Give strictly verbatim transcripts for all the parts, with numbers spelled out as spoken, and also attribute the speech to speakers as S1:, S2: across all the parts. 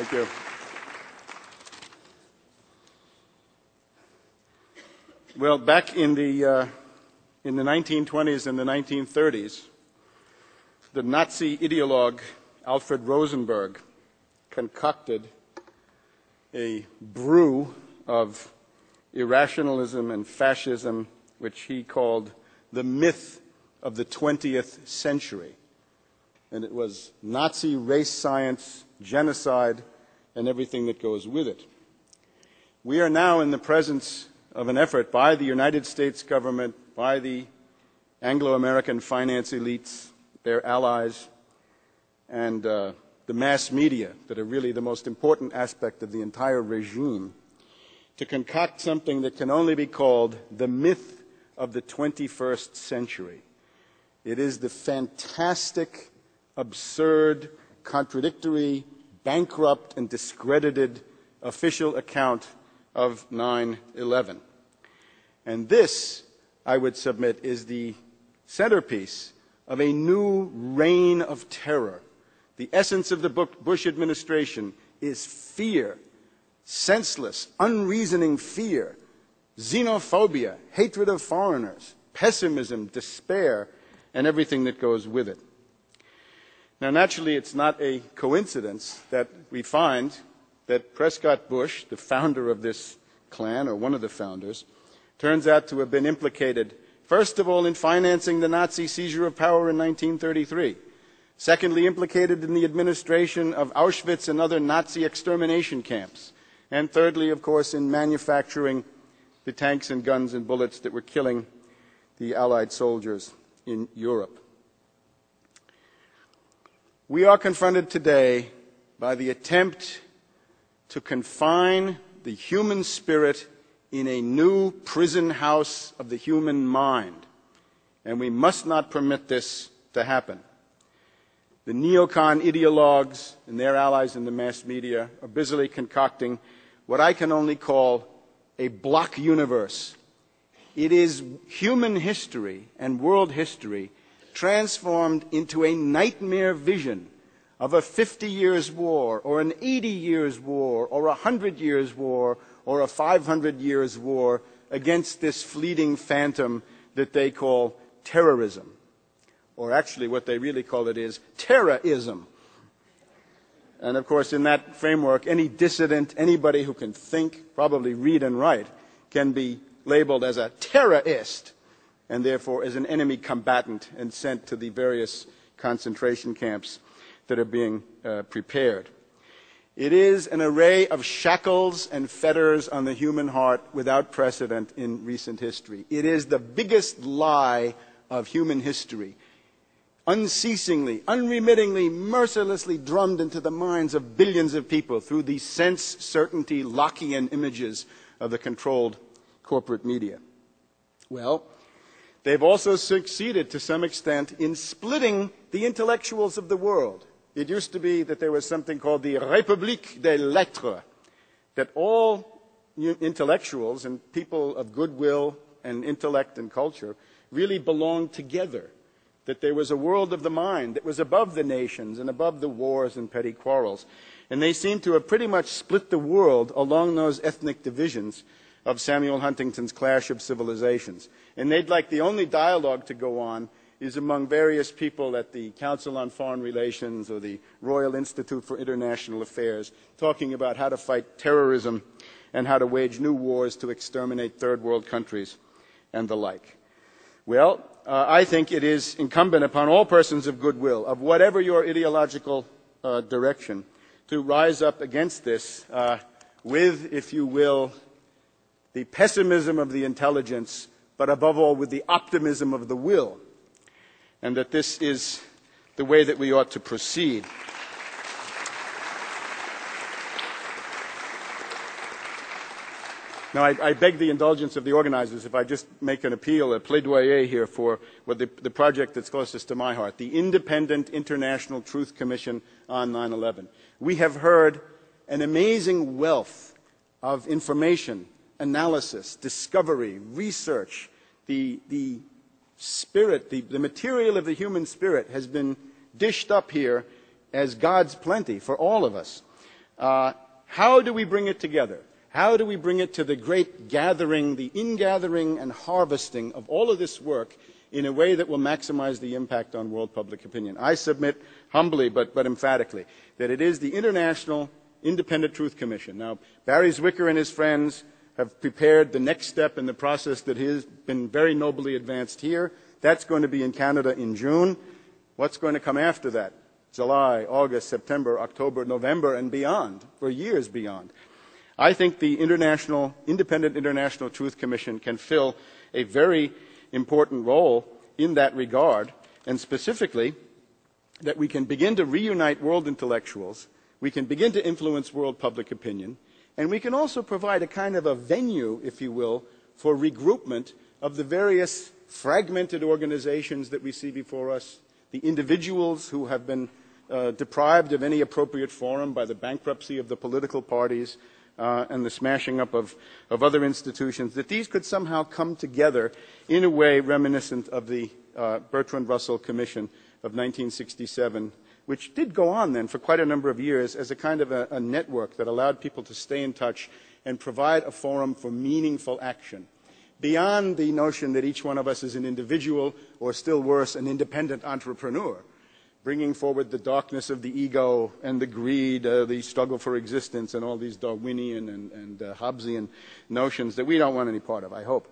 S1: Thank you. Well, back in the, uh, in the nineteen twenties and the nineteen thirties, the Nazi ideologue Alfred Rosenberg concocted a brew of irrationalism and fascism, which he called the myth of the twentieth century. And it was Nazi race science, genocide, and everything that goes with it. We are now in the presence of an effort by the United States government, by the Anglo-American finance elites, their allies, and uh, the mass media, that are really the most important aspect of the entire regime, to concoct something that can only be called the myth of the twenty-first century. It is the fantastic, absurd, contradictory, bankrupt, and discredited official account of nine eleven. And this, I would submit, is the centerpiece of a new reign of terror. The essence of the Bush administration is fear, senseless, unreasoning fear, xenophobia, hatred of foreigners, pessimism, despair, and everything that goes with it. Now, naturally, it's not a coincidence that we find that Prescott Bush, the founder of this Klan, or one of the founders, turns out to have been implicated, first of all, in financing the Nazi seizure of power in nineteen thirty-three, secondly, implicated in the administration of Auschwitz and other Nazi extermination camps, and thirdly, of course, in manufacturing the tanks and guns and bullets that were killing the Allied soldiers in Europe. We are confronted today by the attempt to confine the human spirit in a new prison house of the human mind, and we must not permit this to happen. The neocon ideologues and their allies in the mass media are busily concocting what I can only call a block universe. It is human history and world history transformed into a nightmare vision of a fifty years war, or an eighty years war, or a one hundred years war, or a five hundred years war against this fleeting phantom that they call terrorism. Or actually what they really call it is terrorism. And of course, in that framework, any dissident, anybody who can think, probably read and write, can be labeled as a terrorist, and therefore as an enemy combatant and sent to the various concentration camps that are being uh, prepared. It is an array of shackles and fetters on the human heart without precedent in recent history. It is the biggest lie of human history, unceasingly, unremittingly, mercilessly drummed into the minds of billions of people through the sense-certainty Lockean images of the controlled corporate media. Well, they've also succeeded to some extent in splitting the intellectuals of the world. It used to be that there was something called the République des Lettres, that all intellectuals and people of goodwill and intellect and culture really belonged together, that there was a world of the mind that was above the nations and above the wars and petty quarrels. And they seem to have pretty much split the world along those ethnic divisions of Samuel Huntington's Clash of Civilizations. And they'd like the only dialogue to go on is among various people at the Council on Foreign Relations or the Royal Institute for International Affairs, talking about how to fight terrorism and how to wage new wars to exterminate third world countries and the like. Well, uh, I think it is incumbent upon all persons of goodwill, of whatever your ideological uh, direction, to rise up against this uh, with, if you will, the pessimism of the intelligence, but above all with the optimism of the will, and that this is the way that we ought to proceed. Now, I, I beg the indulgence of the organizers if I just make an appeal, a plaidoyer here for what the, the project that's closest to my heart, the Independent International Truth Commission on nine eleven. We have heard an amazing wealth of information, analysis, discovery, research. The, the spirit, the, the material of the human spirit has been dished up here as God's plenty for all of us. Uh, how do we bring it together? How do we bring it to the great gathering, the ingathering and harvesting of all of this work in a way that will maximize the impact on world public opinion? I submit humbly but, but emphatically that it is the International Independent Truth Commission. Now, Barry Zwicker and his friends have prepared the next step in the process that has been very nobly advanced here. That's going to be in Canada in June. What's going to come after that? July, August, September, October, November, and beyond, for years beyond. I think the International, Independent International Truth Commission can fill a very important role in that regard, and specifically that we can begin to reunite world intellectuals, we can begin to influence world public opinion, and we can also provide a kind of a venue, if you will, for regroupment of the various fragmented organizations that we see before us, the individuals who have been uh, deprived of any appropriate forum by the bankruptcy of the political parties uh, and the smashing up of, of other institutions, that these could somehow come together in a way reminiscent of the uh, Bertrand Russell Commission of nineteen sixty-seven, which did go on then for quite a number of years as a kind of a, a network that allowed people to stay in touch and provide a forum for meaningful action, beyond the notion that each one of us is an individual, or still worse, an independent entrepreneur, bringing forward the darkness of the ego and the greed, uh, the struggle for existence, and all these Darwinian and, and uh, Hobbesian notions that we don't want any part of, I hope.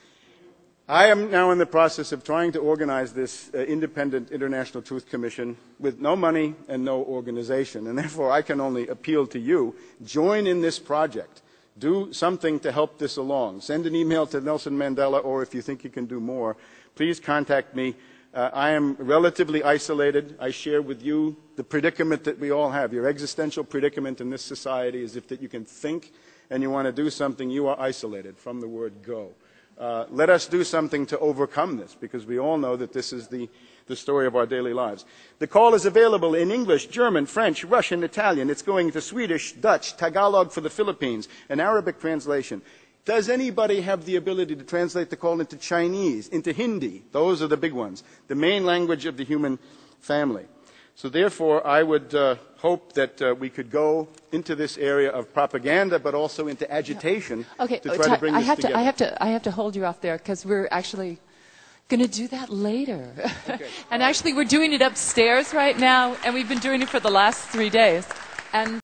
S1: I am now in the process of trying to organize this uh, independent International Truth Commission with no money and no organization, and therefore I can only appeal to you. Join in this project. Do something to help this along. Send an email to Nelson Mandela, or if you think you can do more, please contact me. Uh, I am relatively isolated. I share with you the predicament that we all have. Your existential predicament in this society is if that you can think and you want to do something, you are isolated, from the word go. Uh, let us do something to overcome this, because we all know that this is the, the story of our daily lives. The call is available in English, German, French, Russian, Italian. It's going to Swedish, Dutch, Tagalog for the Philippines, an Arabic translation. Does anybody have the ability to translate the call into Chinese, into Hindi? Those are the big ones, the main language of the human family. So therefore, I would uh, hope that uh, we could go into this area of propaganda, but also into agitation
S2: okay,
S1: to try to bring
S2: I
S1: this
S2: have
S1: together.
S2: To, I have to, I have to hold you off there, because we're actually going to do that later.
S1: Okay.
S2: And actually, we're doing it upstairs right now, and we've been doing it for the last three days. And